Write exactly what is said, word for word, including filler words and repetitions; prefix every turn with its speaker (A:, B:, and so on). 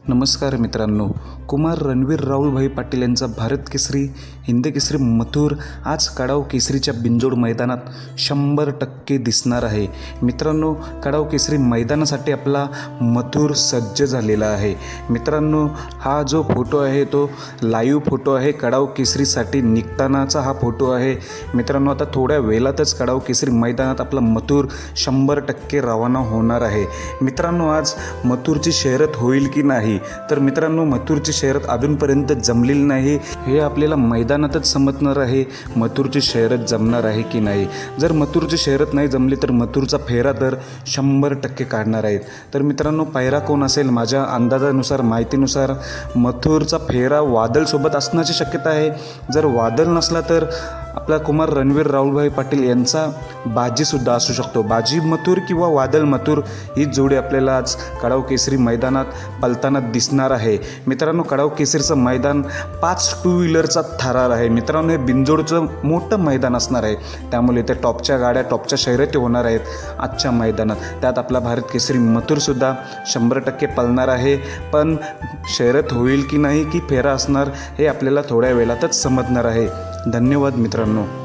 A: नमस्कार मित्रांनो, कुमार रणवीर राहुलभाई पाटील यांचा भारत केसरी हिंद केसरी मथुर आज कडाव केसरीच्या बिंजोड मैदानात शंभर टक्के दिसणार आहे। मित्रांनो, कडाव केसरी मैदानासाठी आपला मथुर सज्ज झालेला आहे। मित्रांनो, हा जो फोटो आहे तो लाईव्ह फोटो आहे, कडाव केसरीसाठी निघतानाचा हा फोटो आहे। मित्रांनो, आता थोड्या वेळातच कडाव केसरी मैदानात आपला मथुर शंभर टक्के रवाना होणार आहे। मित्रांनो, आज मथुरची शर्यत होईल की नाही तर मित्रांनो, मथुरची शर्यत अजूनपर्यंत जमलेली नाही, हे आपल्याला मैदानातच समजणार आहे मथुरची शर्यत जमणार आहे की नाही। जर मथुरची शर्यत नाही जमली तर मथुरचा फेरा तर शंभर टक्के काढणार आहेत। तर मित्रांनो, पायरा कोण असेल? माझ्या अंदाजानुसार माहितीनुसार मथुरचा फेरा वादळसोबत असण्याची शक्यता आहे। जर वादळ नसला तर आपला कुमार रणवीर राहुलभाई पाटील यांचा बाजीसुद्धा असू शकतो। बाजी मथुर किंवा वादळ मथुर ही जोडी आपल्याला आज कडाव केसरी मैदानात पलताना दिसणार आहे। मित्रांनो, कडाव केसरीचं मैदान पाच टू व्हीलरचा थरार आहे। मित्रांनो, हे बिंजोडचं मोठं मैदान असणार आहे, त्यामुळे ते टॉपच्या गाड्या टॉपच्या शर्यती होणार आहेत आजच्या मैदानात। त्यात आपला भारत केसरी मथुरसुद्धा शंभर टक्के पळणार आहे, पण शर्यत होईल की नाही की फेरा असणार हे आपल्याला थोड्या वेळातच समजणार आहे। धन्यवाद मित्रांनो।